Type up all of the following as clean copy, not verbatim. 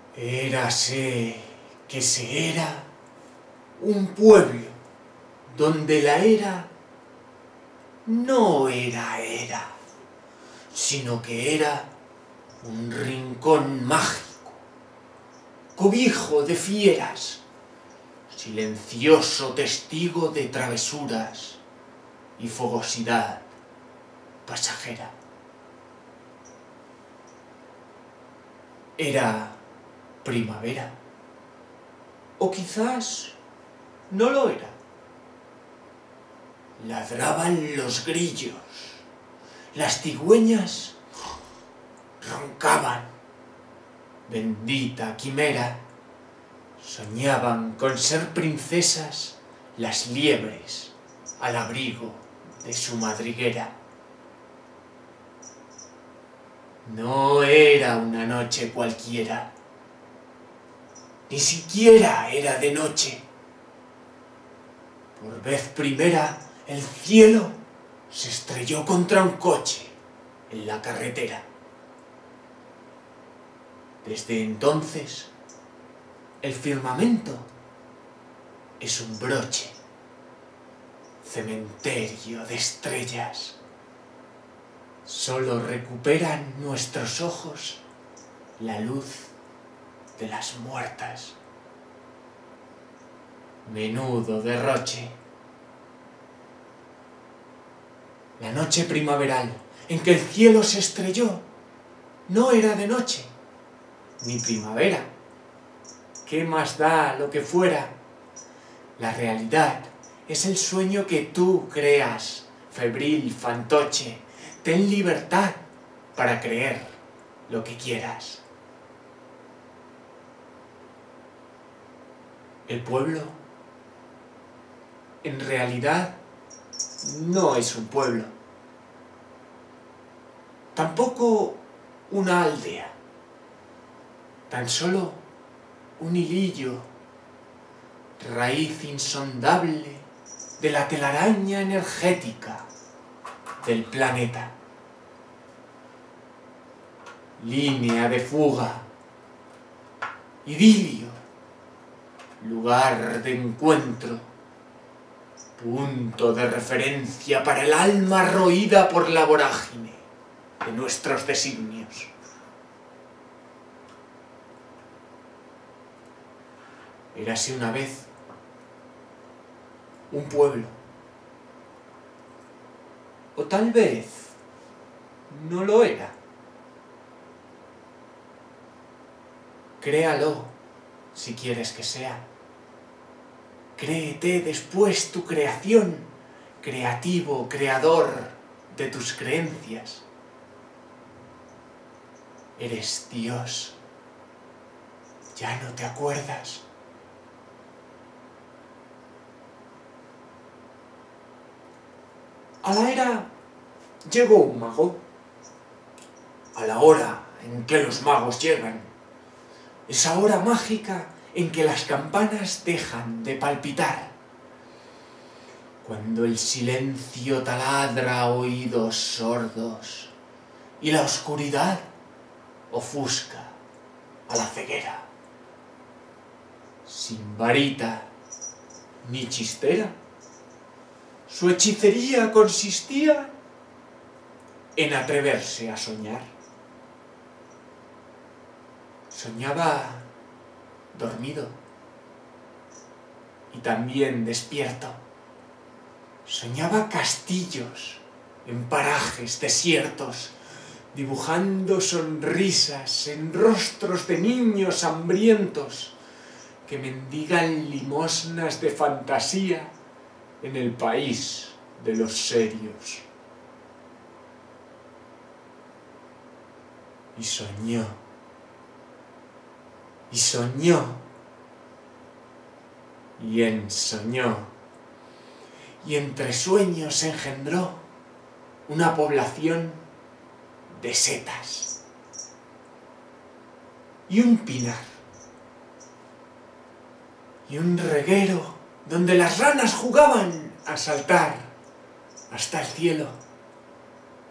Érase que se era un pueblo donde la era no era, sino que era un rincón mágico, cobijo de fieras, silencioso testigo de travesuras y fogosidad pasajera. Era primavera, o quizás no lo era. Ladraban los grillos, las cigüeñas roncaban. Bendita quimera, soñaban con ser princesas las liebres al abrigo de su madriguera. No era una noche cualquiera, ni siquiera era de noche. Por vez primera el cielo se estrelló contra un coche en la carretera. Desde entonces, el firmamento es un broche, cementerio de estrellas. Solo recuperan nuestros ojos la luz de las muertas. Menudo derroche. La noche primaveral en que el cielo se estrelló no era de noche, ni primavera. ¿Qué más da lo que fuera? La realidad es el sueño que tú creas, febril fantoche. Ten libertad para creer lo que quieras. El pueblo, en realidad, no es un pueblo. Tampoco una aldea. Tan solo un hilillo, raíz insondable de la telaraña energética del planeta. Línea de fuga, idilio, lugar de encuentro, punto de referencia para el alma roída por la vorágine de nuestros designios. Érase una vez un pueblo, o tal vez no lo era. Créalo si quieres que sea. Créete después tu creación, creativo, creador de tus creencias. Eres Dios. ¿Ya no te acuerdas? A la era llegó un mago. A la hora en que los magos llegan. Esa hora mágica en que las campanas dejan de palpitar. Cuando el silencio taladra oídos sordos y la oscuridad ofusca a la ceguera. Sin varita ni chistera, su hechicería consistía en atreverse a soñar. Soñaba dormido y también despierto. Soñaba castillos en parajes desiertos, dibujando sonrisas en rostros de niños hambrientos que mendigan limosnas de fantasía en el país de los serios. Y soñó. Y soñó, y ensoñó, y entre sueños engendró una población de setas y un pinar y un reguero donde las ranas jugaban a saltar hasta el cielo.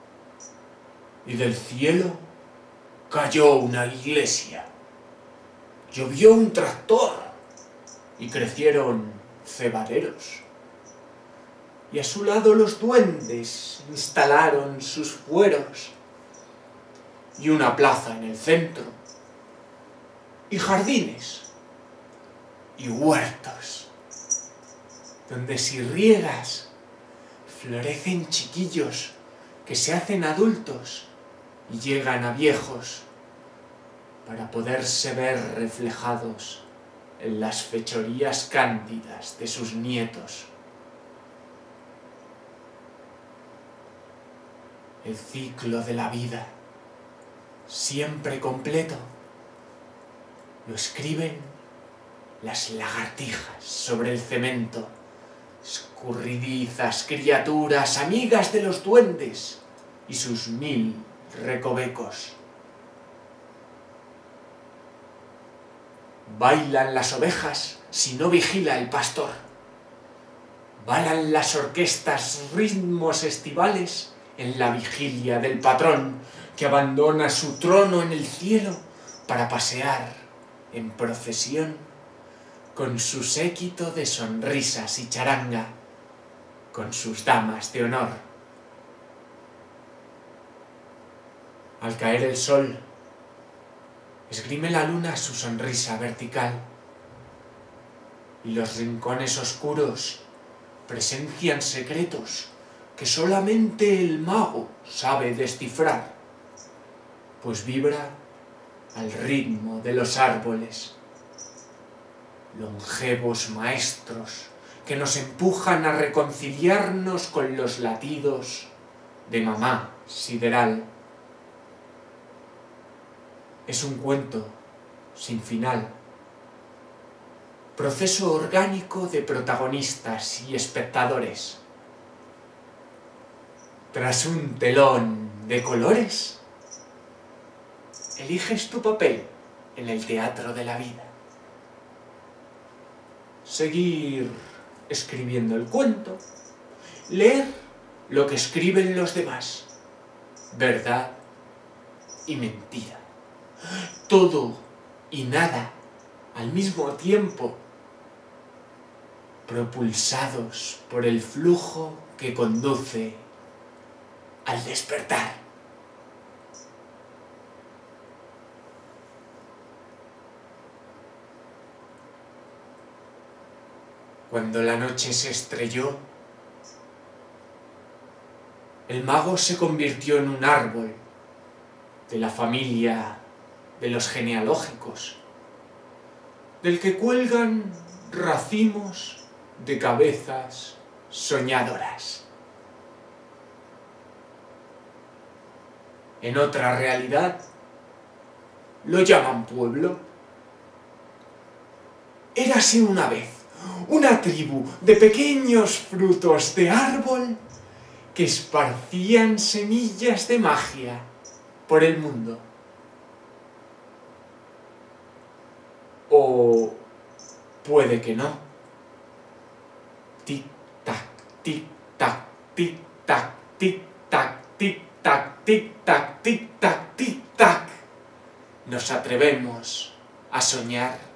Y del cielo cayó una iglesia llovió un tractor y crecieron cebaderos. Y a su lado los duendes instalaron sus fueros y una plaza en el centro y jardines y huertos donde si riegas florecen chiquillos que se hacen adultos y llegan a viejos para poderse ver reflejados en las fechorías cándidas de sus nietos. El ciclo de la vida, siempre completo, lo escriben las lagartijas sobre el cemento, escurridizas criaturas amigas de los duendes y sus 1000 recovecos. Bailan las ovejas si no vigila el pastor. Balan las orquestas ritmos estivales en la vigilia del patrón que abandona su trono en el cielo para pasear en procesión con su séquito de sonrisas y charanga, con sus damas de honor. Al caer el sol, esgrime la luna su sonrisa vertical y los rincones oscuros presencian secretos que solamente el mago sabe descifrar, pues vibra al ritmo de los árboles, longevos maestros que nos empujan a reconciliarnos con los latidos de mamá sideral. Es un cuento sin final, proceso orgánico de protagonistas y espectadores. Tras un telón de colores, eliges tu papel en el teatro de la vida. Seguir escribiendo el cuento, leer lo que escriben los demás, verdad y mentira. Todo y nada al mismo tiempo, propulsados por el flujo que conduce al despertar. Cuando la noche se estrelló, el mago se convirtió en un árbol de la familia de los genealógicos, del que cuelgan racimos de cabezas soñadoras. En otra realidad, lo llaman pueblo. Érase una vez una tribu de pequeños frutos de árbol que esparcían semillas de magia por el mundo. O puede que no. Tic-tac, tic-tac, tic-tac, tic-tac, tic-tac, tic-tac, tic-tac, tic-tac. Nos atrevemos a soñar.